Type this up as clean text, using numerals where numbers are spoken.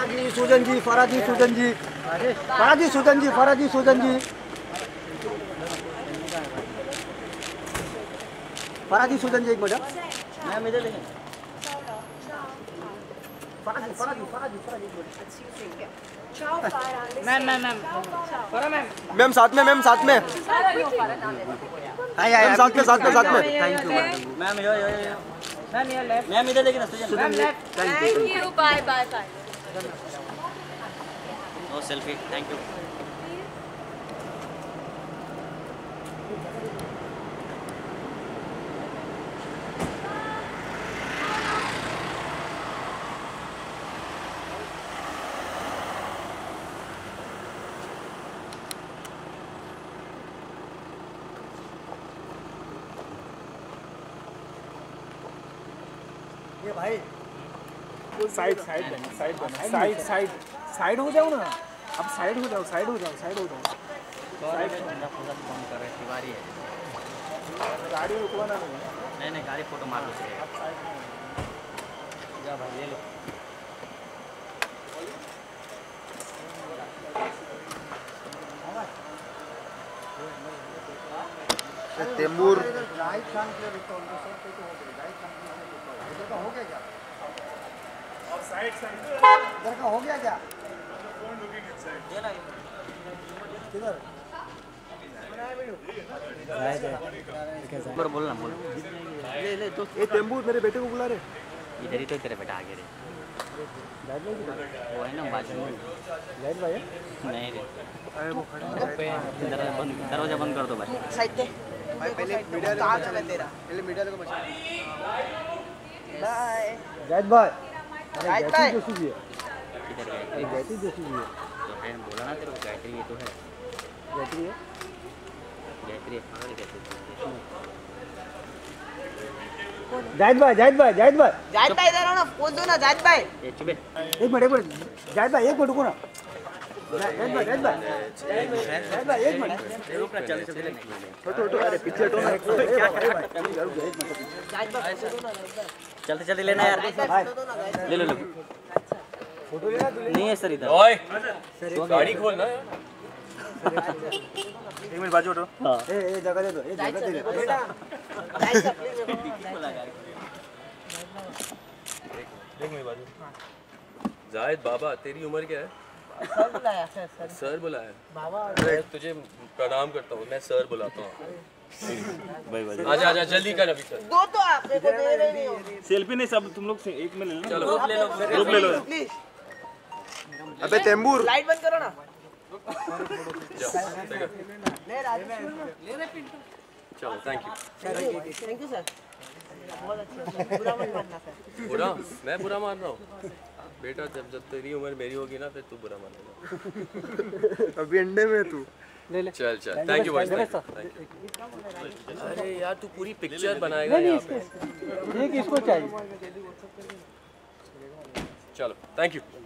फराजी सुजन जी, फराजी सुजन जी, फराजी सुजन जी, फराजी सुजन जी, फराजी सुजन जी, एक minute ma'am इधर देखें। फराजी फराजी फराजी फराजी मैम मैम मैम मैम साथ में, मैम साथ में, मैम साथ में, साथ में, साथ में। Thank you ma'am. मैम यो मैम ये लेफ्ट, मैम इधर देखिए ना Sujan ji. Thank you, bye bye bye. No selfie, thank you. ये भाई साइड साइड देना, साइड देना, साइड साइड साइड हो जाओ ना, अब साइड हो जाओ, साइड हो जाओ, साइड हो जाओ। साइड फोन कर रहे तिवारी है, गाड़ी रुकवाना नहीं नहीं गाड़ी फोटो मार लो सर। जा भाई ले लो। तेमूर हो गया क्या? और साइड साइड इधर का हो गया क्या? किधर बोलना बोल। ले ले तो ये तेंबू मेरे बेटे को बुला रहे। इधर ही तो तेरे बेटा आगे रे, वो है ना बाजू में। लाइट भाई नहीं रे, दरवाजा बंद कर दो भाई। साइड दे भाई, पहले मीडिया कहां चला तेरा? पहले मीडिया को बचा। बाय जायद भाई, जायद भाई जोशी जी है, इधर ये गायत्री जोशी जी है। तो है बोला ना तेरे को, गायत्री ये तो है, गायत्री है, गायत्री है, हाँ गायत्री। जायद भाई, जायद भाई, जायद भाई, जायद भाई इधर आओ ना, फोन दो ना जायद भाई। ये चुपे एक मिनट, जायद भाई एक मिनट रुको ना। जायद भाई, जायद भाई, जायद भाई एक मिनट रुक ना, चल चल हटो, अरे पीछे हटो ना। जायद भाई फोटो दो ना जायद भाई। चलते चलते लेना यार, फोटो दो ना जायद ले लो लो। फोटो लेना तू, नहीं है सर इधर। ओए गाड़ी खोल ना। एक मिनट बाजू हटो। हाँ ए जगह दे दो, ए जगह दे दो। जायद से प्लीज देख मेरी बाजू। जायद बाबा तेरी उम्र क्या है? सर बुलाया सर सर बुलाया। बाबा मैं तुझे प्रणाम करता हूँ, मैं सर बुलाता हूँ। भाई भाई आजा आजा जल्दी कर अभी सर। दो तो आप मेरे को दे रहे नहीं हो। सेल्फी नहीं, सब तुम लोग से एक में ले लो। चलो आप ग्रुप ले लो। प्लीज अबे तेंबूर, लाइट बंद करो ना। जाओ देखो। ले राजेश ले रहे पिंटू। चलो thank you. Thank you sir, बहुत अच्छा, बुरा मत मानना सर। बुरा मैं बुरा मान रहा हूँ बेटा, जब जब तेरी उम्र मेरी होगी ना फिर तू बुरा मानेगा। अभी अंडे में तू। ले ले, चल चल थैंक यू भाई, थैंक यू। अरे यार तू पूरी पिक्चर बनाएगा यहाँ पे। ये किसको चाहिए? चलो थैंक यू।